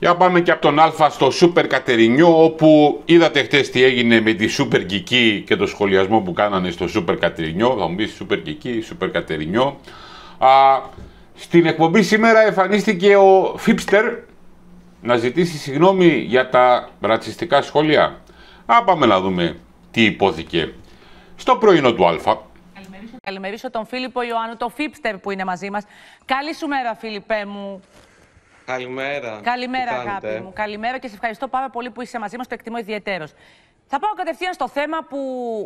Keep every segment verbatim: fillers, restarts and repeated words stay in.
Για πάμε και από τον Α στο Σούπερ Κατερινιό, όπου είδατε χτες τι έγινε με τη Σούπερ Κική και το σχολιασμό που κάνανε στο Σούπερ Κατερινιό. Θα μου πεις Σούπερ Κική, Σούπερ Κατερινιό. Α, στην εκπομπή σήμερα εμφανίστηκε ο Φίπστερ να ζητήσει συγγνώμη για τα ρατσιστικά σχόλια. Α, πάμε να δούμε τι υπόθηκε στο πρωινό του Α. Καλημερίσω τον Φίλιππο Ιωάννου, τον Φίπστερ που είναι μαζί μας. Καλή σου μέρα, Φίλιππέ μου. Καλημέρα. Καλημέρα, αγάπη μου. Καλημέρα και σε ευχαριστώ πάρα πολύ που είσαι μαζί μας, το εκτιμώ ιδιαιτέρως. Θα πάω κατευθείαν στο θέμα που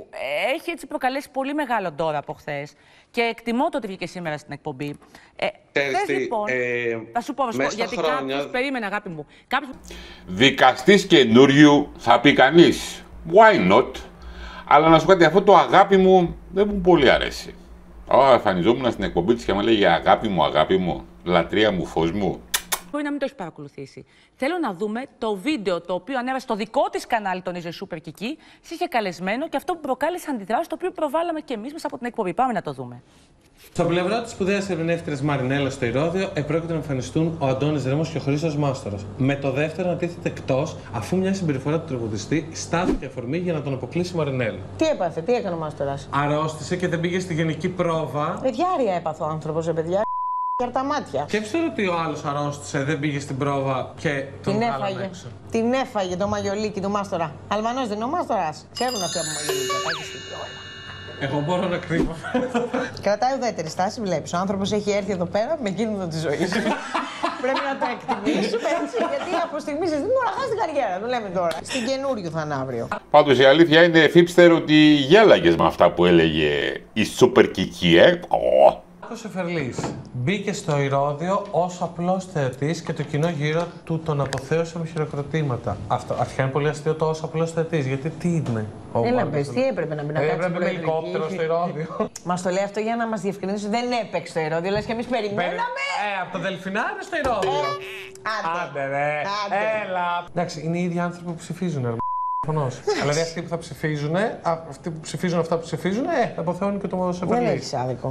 έχει έτσι προκαλέσει πολύ μεγάλο ντόρα από χθες και εκτιμώ το ότι βγήκε σήμερα στην εκπομπή. Ε, χθες, λοιπόν, ε, θα σου πω, γιατί χρόνια... κάποιος, περίμενε αγάπη μου. Κάποιος... Δικαστής καινούριου θα πει κανείς, why not? Αλλά να σου πω κάτι, αυτό το αγάπη μου δεν μου πολύ αρέσει. Ω, εμφανιζόμουν στην εκπομπή της και μου λέγε αγάπη μου, αγάπη μου, λατρεία μου, φως μου. Μπορεί να μην το έχει παρακολουθήσει. Θέλω να δούμε το βίντεο το οποίο ανέβασε στο δικό της κανάλι, τον Ιζε Σούπερ Κική. Σε είχε καλεσμένο και αυτό που προκάλεσε αντιδράσεις, το οποίο προβάλαμε και εμείς μέσα από την εκπομπή. Πάμε να το δούμε. Στο πλευρό της σπουδαίας ερμηνεύτριας Μαρινέλα στο Ηρώδειο, επρόκειτο να εμφανιστούν ο Αντώνης Ρέμος και ο Χρήστος Μάστορας. Με το δεύτερο να τίθεται εκτός, αφού μια συμπεριφορά του τραγουδιστή στάθηκε αφορμή για να τον αποκλείσει η Μαρινέλα. Τι έπαθε, τι έκανε ο Μάστορας? Αρρώστησε και δεν πήγε στη γενική πρόβα. Ε, διάρρεια έπαθε ο άνθρωπος, ε, παιδιά. Για τα μάτια. Σκέψτε ότι ο άλλος αρρώστησε, δεν πήγε στην πρόβα και τον την βγάλαμε έφαγε. έξω. Την έφαγε το μαγιολίκι του Μάστορα. Αλβανός δεν είναι ο Μάστορας. Ξέρουν αυτοί από μαγιολίκια. Πάει στην πρόβα. Εγώ μπορώ να κρύβω. Κρατάει ουδέτερη στάση, βλέπεις. Ο άνθρωπος έχει έρθει εδώ πέρα με κίνδυνο τη ζωή. Πρέπει να το εκτιμήσουμε έτσι, γιατί από στιγμή σε στιγμή μπορεί να χάσει την καριέρα. Το λέμε τώρα. Στην καινούριου θα είναι αύριο. Πάντως η αλήθεια είναι, Φίπστερ, ότι γέλαγες με αυτά που έλεγε η Σούπερ Κική, ε. Oh. Ο Σεφερλής μπήκε στο Ηρώδειο ως απλός θεατής και το κοινό γύρω του τον αποθέωσε με χειροκροτήματα. Αυτό αρχικά είναι πολύ αστείο το ως απλός θεατής, γιατί τι είναι. Έλα πες, τι έπρεπε να μπει να ε, κάτσει έπρεπε με ελικόπτερο στο Ηρώδειο. Μας το λέει αυτό για να μας διευκρινίσει ότι δεν έπαιξε στο Ηρώδειο, λες και εμείς περιμέναμε. Ε, από το Δελφινάριο στο Ηρώδειο. Άντε, Άντε ρε, έλα. Εντάξει, είναι οι ίδιοι άνθρωποι που ψηφίζουν, ρε. Δηλαδή αυτοί που θα ψηφίζουν, αυτοί που ψηφίζουν αυτά που ψηφίζουν, ε, αποθεώνουν και το Σεφερλή. Δεν έχεις άδικο.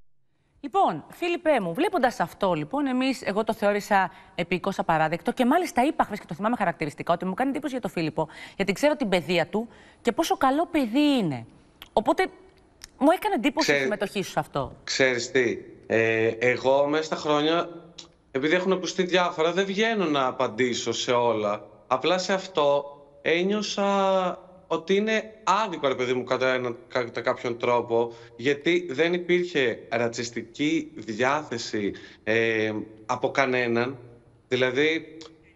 Λοιπόν, Φίλιππέ μου, βλέποντας αυτό, λοιπόν, εμείς, εγώ το θεώρησα επίκως απαράδεκτο και μάλιστα είπα χθες και το θυμάμαι χαρακτηριστικά ότι μου κάνει εντύπωση για τον Φίλιππο, γιατί ξέρω την παιδεία του και πόσο καλό παιδί είναι. Οπότε μου έκανε εντύπωση Ξέ... η συμμετοχή σου σε αυτό. Ξέρεις τι, ε, εγώ μέσα στα χρόνια, επειδή έχουν ακουστεί διάφορα, δεν βγαίνω να απαντήσω σε όλα. Απλά σε αυτό ένιωσα ότι είναι άδικο, ρε παιδί μου, κατά, ένα, κατά κάποιον τρόπο, γιατί δεν υπήρχε ρατσιστική διάθεση ε, από κανέναν. Δηλαδή,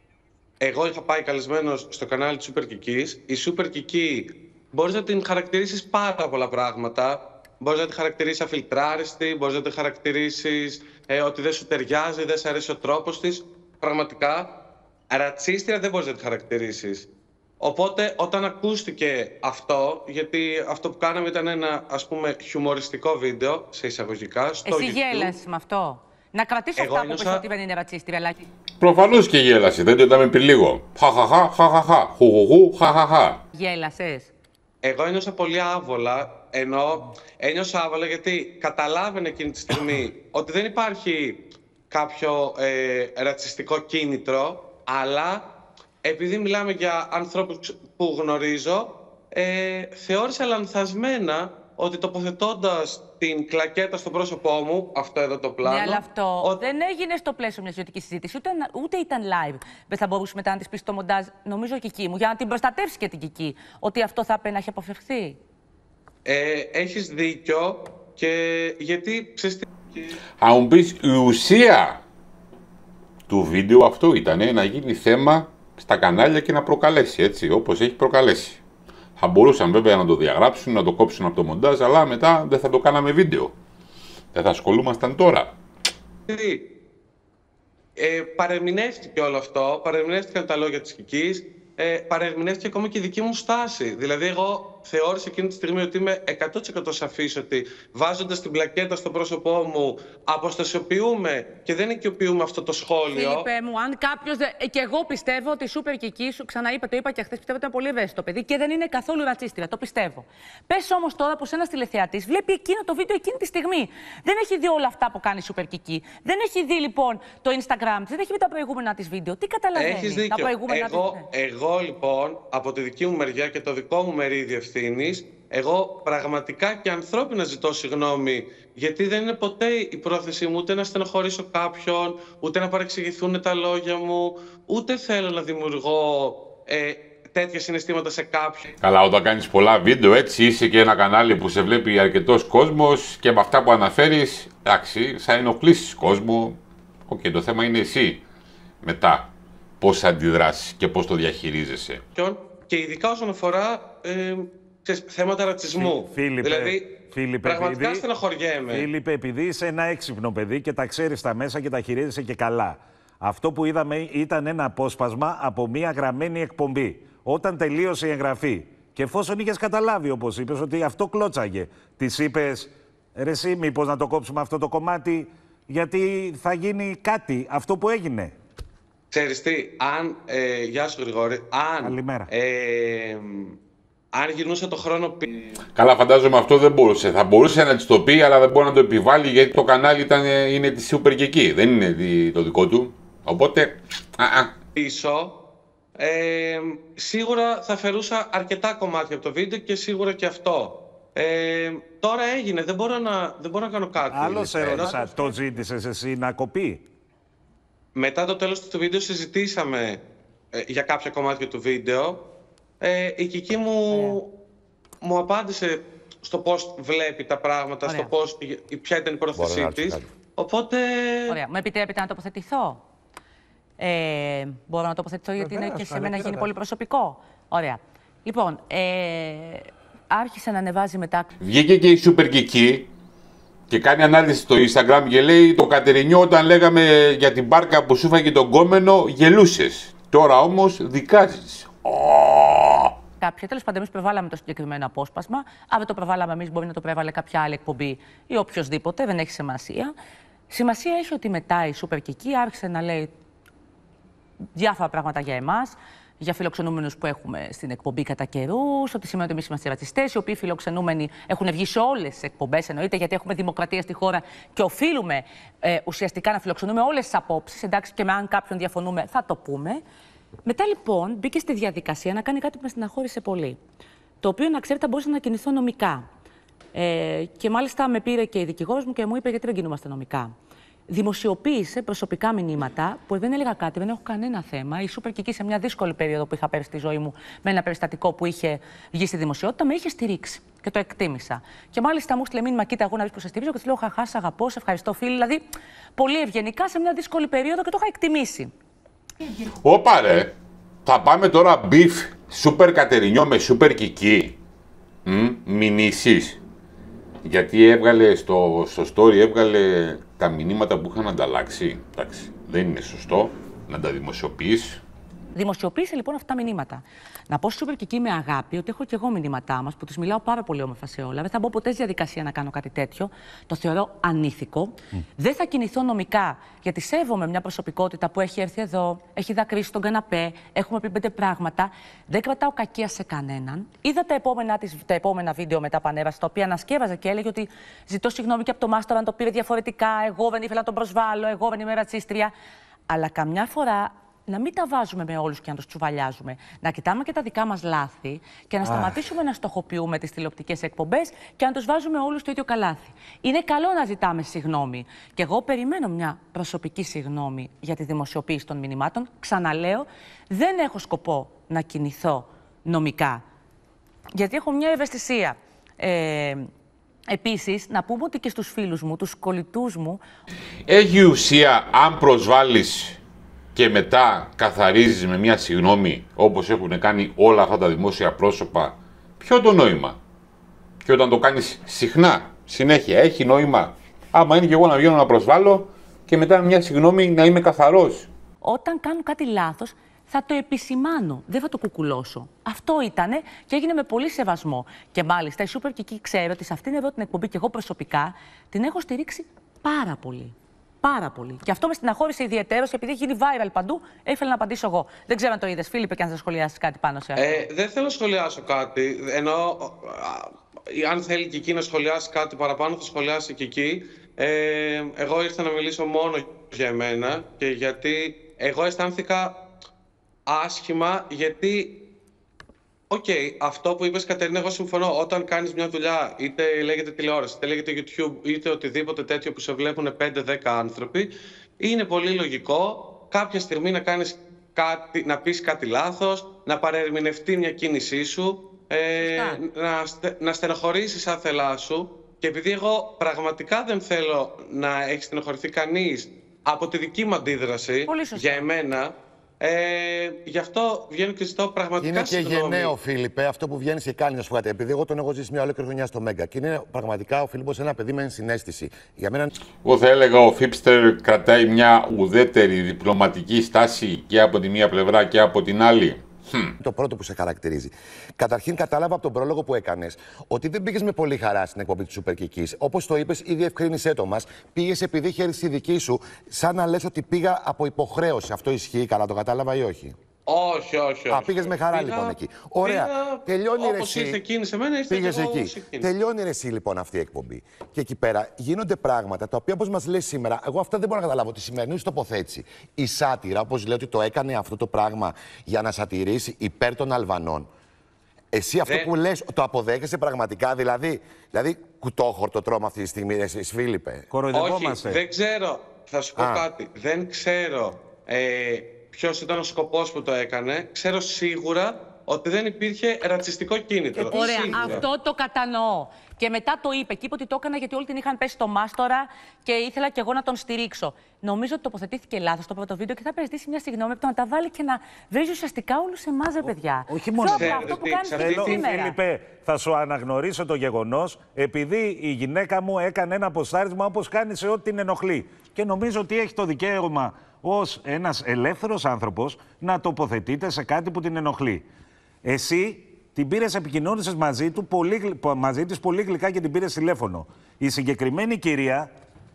εγώ είχα πάει καλεσμένος στο κανάλι της Σούπερ Κικής. Η Σούπερ Κική μπορείς να την χαρακτηρίσεις πάρα πολλά πράγματα. Μπορείς να την χαρακτηρίσεις αφιλτράριστη, μπορείς να την χαρακτηρίσεις ε, ότι δεν σου ταιριάζει, δεν σου αρέσει ο τρόπος της. Πραγματικά, ρατσίστρια δεν μπορείς να την χαρακτηρίσεις. Οπότε όταν ακούστηκε αυτό, γιατί αυτό που κάναμε ήταν ένα, ας πούμε, χιουμοριστικό βίντεο, σε εισαγωγικά, στο Εσύ YouTube. γέλασες με αυτό? Να κρατήσω Εγώ αυτά ένιωσα... που πες ότι δεν είναι ρατσίστρια, Λάκη. Προφανώς και γέλασε, δεν το είδαμε πριν λίγο. Χαχαχα, χαχαχα, χουχουχου, χαχαχα. Γέλασες? Εγώ ένιωσα πολύ άβολα, ενώ ένιωσα άβολα γιατί καταλάβαινε εκείνη τη στιγμή ότι δεν υπάρχει κάποιο ε, ρατσιστικό κίνητρο, αλλά επειδή μιλάμε για ανθρώπους που γνωρίζω, ε, θεώρησα λανθασμένα ότι τοποθετώντας την κλακέτα στο πρόσωπό μου, αυτό εδώ το πλάνο... Ναι, αλλά αυτό ο... δεν έγινε στο πλαίσιο μιας ιδιωτικής συζήτησης, ούτε, ούτε ήταν live. Δεν θα μπορούσε μετά να της πει στο μοντάζ, νομίζω, Κική μου, για να την προστατεύσει και την Κική, ότι αυτό θα έπρεπε να έχει αποφευχθεί. Ε, έχεις δίκιο και γιατί... Ξέρεις τι... Αν μου πεις, η ουσία του βίντεο αυτό ήταν να γίνει θέμα στα κανάλια και να προκαλέσει, έτσι, όπως έχει προκαλέσει. Θα μπορούσαν βέβαια να το διαγράψουν, να το κόψουν από το μοντάζ, αλλά μετά δεν θα το κάναμε βίντεο. Δεν θα ασχολούμασταν τώρα. Ε, παρεμηνεύτηκε όλο αυτό, παρεμηνεύτηκαν τα λόγια της Κικής, ε, παρεμηνεύτηκε ακόμα και η δική μου στάση. Δηλαδή, εγώ θεώρησα εκείνη τη στιγμή ότι είμαι εκατό τοις εκατό σαφής ότι βάζοντας την πλακέτα στο πρόσωπό μου αποστασιοποιούμε και δεν οικειοποιούμε αυτό το σχόλιο. Φίλιππε μου, αν κάποιος. Δε... Και εγώ πιστεύω ότι η Σούπερ Κική σου, ξαναείπα, το είπα και χθες, πιστεύω ότι είναι πολύ ευαίσθητο παιδί και δεν είναι καθόλου ρατσίστρια. Το πιστεύω. Πες όμως τώρα πως ένας τηλεθεατής βλέπει εκείνο το βίντεο εκείνη τη στιγμή. Δεν έχει δει όλα αυτά που κάνει η Σούπερ Κική. Δεν έχει δει λοιπόν το Instagram, δεν έχει δει τα προηγούμενα της βίντεο. Τι καταλαβαίνει. Έχεις δίκιο. Τα προηγούμενα εγώ, της... εγώ λοιπόν από τη δική μου μεριά και το δικό μου μερίδιο ευθύνης, εγώ πραγματικά και ανθρώπινα ζητώ συγγνώμη, γιατί δεν είναι ποτέ η πρόθεσή μου ούτε να στενοχωρήσω κάποιον, ούτε να παρεξηγηθούν τα λόγια μου, ούτε θέλω να δημιουργώ ε, τέτοια συναισθήματα σε κάποιον. Καλά, όταν κάνεις πολλά βίντεο έτσι, είσαι και ένα κανάλι που σε βλέπει αρκετός κόσμος και με αυτά που αναφέρεις, εντάξει, θα ενοχλήσεις κόσμο. Οκ, okay, το θέμα είναι εσύ μετά πώς αντιδράσεις και πώς το διαχειρίζεσαι. Και ειδικά όσον αφορά ε, ξέρεις, θέματα ρατσισμού. Φίλιππε, δηλαδή, Φίλιππε, πραγματικά επειδή, στενοχωριέμαι. Φίλιππε, επειδή είσαι ένα έξυπνο παιδί και τα ξέρεις τα μέσα και τα χειρίζεσαι και καλά. Αυτό που είδαμε ήταν ένα απόσπασμα από μία γραμμένη εκπομπή. Όταν τελείωσε η εγγραφή και εφόσον είχες καταλάβει, όπως είπες, ότι αυτό κλώτσαγε, της είπες, ρε εσύ, μήπως να το κόψουμε αυτό το κομμάτι, γιατί θα γίνει κάτι, αυτό που έγινε. Ξέρεις τι, αν, ε, γεια σου Γρηγόρη, αν, Καλημέρα. Ε, αν γυρνούσα το χρόνο πίσω... Καλά, φαντάζομαι αυτό δεν μπορούσε. Θα μπορούσε να της το πει, αλλά δεν μπορεί να το επιβάλλει, γιατί το κανάλι ήταν, είναι τη Σούπερ Κική, δεν είναι το δικό του. Οπότε, α, α. πίσω, ε, σίγουρα θα φερούσα αρκετά κομμάτια από το βίντεο και σίγουρα και αυτό. Ε, τώρα έγινε, δεν μπορώ να, δεν μπορώ να κάνω κάτι. Άλλο σε ρώτησα, το ζήτησες εσύ να κοπεί? Μετά το τέλος του βίντεο συζητήσαμε ε, για κάποια κομμάτια του βίντεο. Ε, η Κική μου, yeah. μου απάντησε στο πώς βλέπει τα πράγματα, Ωραία. στο πώς, ποια ήταν η πρόθεσή της. Οπότε... Ωραία. Μου επιτρέπετε να τοποθετηθώ? Ε, μπορώ να τοποθετηθώ γιατί είναι και σε μένα γίνει πολύ προσωπικό. Ωραία. Λοιπόν, ε, άρχισε να ανεβάζει μετά... Βγήκε και η Σούπερ Κική και κάνει ανάλυση στο Instagram και λέει το Κατερινιό όταν λέγαμε για την μπάρκα που σου φάγε τον κόμενο γελούσες. Τώρα όμως δικάζεις. Oh. Κάποια. Τέλος πάντων, εμείς προβάλαμε το συγκεκριμένο απόσπασμα. Αν δεν το προβάλαμε εμείς, μπορεί να το πρέβαλε κάποια άλλη εκπομπή ή οποιοδήποτε, δεν έχει σημασία. Σημασία έχει ότι μετά η Σούπερ Κική άρχισε να λέει διάφορα πράγματα για εμάς, για φιλοξενούμενους που έχουμε στην εκπομπή κατά καιρούς, ότι σημαίνει ότι εμείς είμαστε ρατσιστές, οι οποίοι φιλοξενούμενοι έχουν βγει σε όλες τις εκπομπές, εννοείται, γιατί έχουμε δημοκρατία στη χώρα και οφείλουμε ε, ουσιαστικά να φιλοξενούμε όλες τις απόψεις. Εντάξει, και με αν κάποιον διαφωνούμε, θα το πούμε. Μετά λοιπόν μπήκε στη διαδικασία να κάνει κάτι που με στεναχώρησε πολύ. Το οποίο, να ξέρετε, μπορούσα να κινηθώ νομικά. Ε, και μάλιστα με πήρε και η δικηγόρος μου και μου είπε: γιατί δεν κινούμαστε νομικά. Δημοσιοποίησε προσωπικά μηνύματα που δεν έλεγα κάτι, δεν έχω κανένα θέμα. Η Σούπερ Κική σε μια δύσκολη περίοδο που είχα πέρασει στη ζωή μου με ένα περιστατικό που είχε βγει στη δημοσιότητα, με είχε στηρίξει και το εκτίμησα. Και μάλιστα μου στείλε μήνυμα: κοίτα, εγώ να βρει που σε στηρίζω, και τη λέω: χαχά, σ' αγαπώ, σε ευχαριστώ, φίλοι. Δηλαδή, πολύ ευγενικά σε μια δύσκολη περίοδο και το είχα εκτιμήσει. Όπα ρε, θα πάμε τώρα μπιφ Σούπερ Κατερινιό με Σούπερ Κική. Μηνύσεις. Γιατί έβγαλε στο, στο story, έβγαλε τα μηνύματα που είχαν ανταλλάξει. Εντάξει, δεν είναι σωστό να τα δημοσιοποιείς. Δημοσιοποίησε λοιπόν αυτά τα μηνύματα. Να πω στη Σούπερ Κική με αγάπη ότι έχω και εγώ μηνύματά μας που τους μιλάω πάρα πολύ όμορφα σε όλα. Δεν θα μπω ποτέ στη διαδικασία να κάνω κάτι τέτοιο. Το θεωρώ ανήθικο. Mm. Δεν θα κινηθώ νομικά, γιατί σέβομαι μια προσωπικότητα που έχει έρθει εδώ, έχει δακρύσει στον καναπέ, έχουμε πει πέντε πράγματα. Δεν κρατάω κακία σε κανέναν. Είδα τα επόμενα, της, τα επόμενα βίντεο μετά που ανέβασε, τα οποία ανασκεύαζε και έλεγε ότι ζητώ συγγνώμη και από το μάστορα αν το πήρε διαφορετικά. Εγώ δεν ήθελα να τον προσβάλλω, εγώ δεν είμαι ρατσίστρια. Αλλά καμιά φορά να μην τα βάζουμε με όλους και να τους τσουβαλιάζουμε. Να κοιτάμε και τα δικά μας λάθη και να σταματήσουμε να στοχοποιούμε τις τηλεοπτικές εκπομπές και να τους βάζουμε όλους στο ίδιο καλάθι. Είναι καλό να ζητάμε συγγνώμη. Και εγώ περιμένω μια προσωπική συγγνώμη για τη δημοσιοποίηση των μηνυμάτων. Ξαναλέω, δεν έχω σκοπό να κινηθώ νομικά. Γιατί έχω μια ευαισθησία. Ε, Επίσης, να πούμε ότι και στους φίλους μου, τους κολλητούς μου... Έχει ουσία αν προσβάλλεις και μετά καθαρίζεις με μια συγγνώμη, όπως έχουν κάνει όλα αυτά τα δημόσια πρόσωπα, ποιο το νόημα? Και όταν το κάνεις συχνά, συνέχεια, έχει νόημα? Άμα είναι και εγώ να βγαίνω να προσβάλλω και μετά μια συγγνώμη να είμαι καθαρός. Όταν κάνουν κάτι λάθος, θα το επισημάνω, δεν θα το κουκουλώσω. Αυτό ήτανε και έγινε με πολύ σεβασμό. Και μάλιστα η Super Kiki ξέρω ότι σε αυτήν εδώ την εκπομπή και εγώ προσωπικά την έχω στηρίξει πάρα πολύ. Πάρα πολύ. Και αυτό με στεναχώρησε ιδιαιτέρως, επειδή έχει γίνει viral παντού, ήθελα να απαντήσω εγώ. Δεν ξέρω αν το είδες, Φίλιππε, και αν θα σχολιάσεις κάτι πάνω σε αυτό. Ε, δεν θέλω να σχολιάσω κάτι. Ενώ αν θέλει και εκεί να σχολιάσει κάτι παραπάνω, θα σχολιάσει και εκεί. Ε, εγώ ήρθα να μιλήσω μόνο για εμένα και γιατί εγώ αισθάνθηκα άσχημα, γιατί οκ, okay, αυτό που είπες, Κατερίνα, εγώ συμφωνώ. Όταν κάνεις μια δουλειά, είτε λέγεται τηλεόραση, είτε λέγεται YouTube, είτε οτιδήποτε τέτοιο που σε βλέπουν πέντε δέκα άνθρωποι, είναι πολύ λογικό κάποια στιγμή να κάνεις κάτι, να πεις κάτι λάθος, να παρερμηνευτεί μια κίνησή σου, ε, να, στε, να στενοχωρήσεις άθελά σου. Και επειδή εγώ πραγματικά δεν θέλω να έχει στενοχωρηθεί κανείς από τη δική μου αντίδραση για εμένα, Ε, γι' αυτό βγαίνω και ζητώ πραγματικά είναι και συγγνώμη. γενναίο, Φίλιππε, αυτό που βγαίνει και κάνει, να σου πω, επειδή εγώ τον έχω ζήσει μια ολόκληρη χρονιά στο Μέγκα. Και είναι πραγματικά ο Φίλιππος ένα παιδί με ενσυναίσθηση. Για μένα... Εγώ θα έλεγα ο Φίπστερ κρατάει μια ουδέτερη διπλωματική στάση και από τη μία πλευρά και από την άλλη. Hm. Το πρώτο που σε χαρακτηρίζει. Καταρχήν, κατάλαβα από τον πρόλογο που έκανες ότι δεν πήγες με πολύ χαρά στην εκπομπή του Super Kikis. Όπως το είπες, ήδη ευκρίνησέ το μας. Πήγες επειδή είχε έρθει η δική σου, σαν να λες ότι πήγα από υποχρέωση. Αυτό ισχύει, καλά το κατάλαβα ή όχι? Όχι, όχι, όχι. Α, πήγες με χαρά πήγα, λοιπόν εκεί. Ωραία. Πήγα, τελειώνει ρε όπως εσύ. ήρθε εκείνη σε μένα, ήρθε πήγες και εγώ εκεί. Τελειώνει ρε εσύ λοιπόν αυτή η εκπομπή. Και εκεί πέρα γίνονται πράγματα τα οποία, όπως μας λες σήμερα, εγώ αυτά δεν μπορώ να καταλάβω. Τη σημερινή τοποθέτηση. Η σάτυρα, όπως λέει ότι το έκανε αυτό το πράγμα για να σατυρίσει υπέρ των Αλβανών. Εσύ αυτό δεν... που λες το αποδέχεσαι πραγματικά, δηλαδή, δηλαδή κουτόχορτο τρώμε αυτή τη στιγμή, εσείς Φίλιππε? Όχι, δεν ξέρω. Θα σου πω Α. κάτι. Δεν ξέρω ε, ποιος ήταν ο σκοπός που το έκανε. Ξέρω σίγουρα ότι δεν υπήρχε ρατσιστικό κίνητρο. Ωραία, σίγουρα. Αυτό το κατανοώ. Και μετά το είπε και είπε ότι το έκανα γιατί όλοι την είχαν πέσει στο μάστορα και ήθελα κι εγώ να τον στηρίξω. Νομίζω ότι τοποθετήθηκε λάθος το πρώτο βίντεο και θα πρέπει μια συγγνώμη από το να τα βάλει και να βρίζει ουσιαστικά όλους εμάς, ρε παιδιά. Όχι μόνο αυτό που κάνεις σήμερα. Φίλιππε, θα σου αναγνωρίσω το γεγονός, επειδή η γυναίκα μου έκανε ένα ποστάρισμα όπως κάνει σε ό,τι την ενοχλεί. Και νομίζω ότι έχει το δικαίωμα ως ένας ελεύθερος άνθρωπος να τοποθετείται σε κάτι που την ενοχλεί. Εσύ την πήρες, επικοινώνησες μαζί, του, πολύ, μαζί της πολύ γλυκά και την πήρες τηλέφωνο. Η συγκεκριμένη κυρία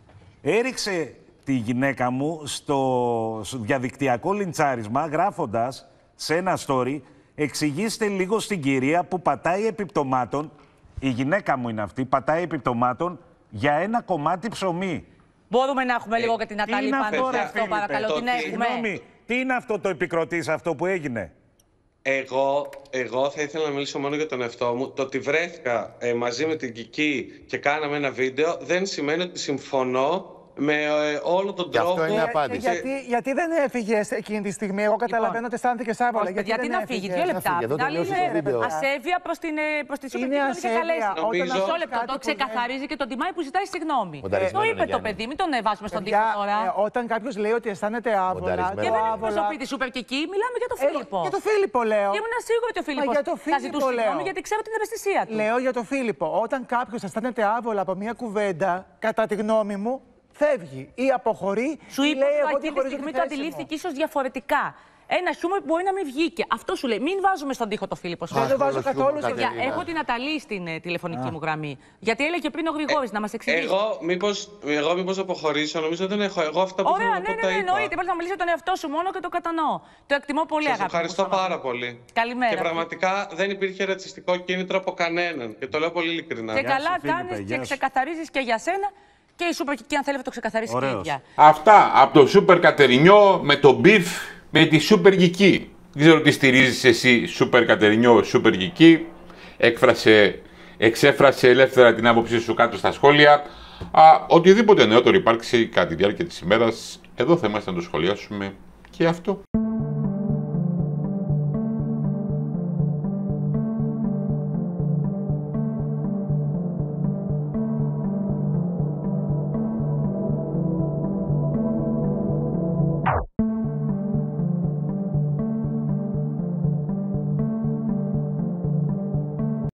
έριξε τη γυναίκα μου στο διαδικτυακό λιντσάρισμα, γράφοντας σε ένα story, εξηγήστε λίγο στην κυρία που πατάει επιπτωμάτων, η γυναίκα μου είναι αυτή, πατάει επιπτωμάτων για ένα κομμάτι ψωμί. Μπορούμε να έχουμε ε, λίγο και την Νατάλη πάνω σε αυτό, παρακαλώ, την έχουμε. Συγγνώμη, τι είναι αυτό το επικροτής, αυτό που έγινε? Εγώ, εγώ θα ήθελα να μιλήσω μόνο για τον εαυτό μου. Το ότι βρέθηκα ε, μαζί με την Κική και κάναμε ένα βίντεο δεν σημαίνει ότι συμφωνώ με ε, όλο τον τρόπο. Αυτό είναι απάντηση. Ε, γιατί, γιατί δεν έφυγε εκείνη τη στιγμή? Εγώ καταλαβαίνω λοιπόν, ότι αισθάνθηκε άβολα. Γιατί, γιατί να φύγει, δύο λεπτά. Άλλη είναι ασέβεια προς την Super Kiki που είχε καλέσει. Μισό λεπτό, το ξεκαθαρίζει και τον τιμάει που ζητάει συγγνώμη. Το είπε το παιδί, μην τον βάζουμε στον τοίχο τώρα. Όταν κάποιο λέει ότι αισθάνεται άβολα. Και δεν εκπροσωπεί τη Super Kiki, μιλάμε για τον Φίλιππο. Για τον Φίλιππο λέω. Ήμουν σίγουρη ότι ο Φίλιππος θα ζητούσε συγγνώμη γιατί ξέρω την ευαισθησία του. Λέω για τον Φίλιππο. Όταν κάποιο αισθάνεται άβολα από μια κουβέντα, κατά τη γνώμη μου, φεύγει ή αποχωρεί. Σου είπα ότι εκείνη τη στιγμή το αντιλήφθηκε ίσως διαφορετικά. Ένα χιούμορ που μπορεί να μην βγήκε. Αυτό σου λέει. Μην βάζουμε στον τοίχο το Φίλιππο. Δεν το βάζω καθόλου στον τοίχο. Έχω την Αταλή στην ε, τηλεφωνική Α. μου γραμμή. Γιατί έλεγε πριν ο Γρηγόρης ε, να μας εξηγήσει. Εγώ μήπως, εγώ μήπως αποχωρήσω, νομίζω δεν έχω. Εγώ αυτά που Ωραία, θέλω να ναι, πω ναι, τα ναι, είπα. εννοείται. Πρέπει να μιλήσει τον εαυτό σου μόνο και το κατανοώ. Το εκτιμώ πολύ, αγάπη. Σας ευχαριστώ πάρα πολύ. Καλημέρα. Και πραγματικά δεν υπήρχε ρατσιστικό κίνητρο από κανέναν. Και το λέω πολύ ειλικρινά. Και καλά κάνεις και ξεκαθαρίζεις και για σένα. Και η Super Kiki, αν θέλει, θα το ξεκαθαρίσει και η ίδια. Αυτά από το Super Κατερινιό με το beef με τη Super Kiki. Δεν ξέρω τι στηρίζεις εσύ, Super Κατερινιό, Super Kiki. Έκφρασε, εξέφρασε ελεύθερα την άποψή σου κάτω στα σχόλια. Α, οτιδήποτε νεότερο υπάρξει κατά τη διάρκεια της ημέρας, εδώ θα είμαστε να το σχολιάσουμε και αυτό.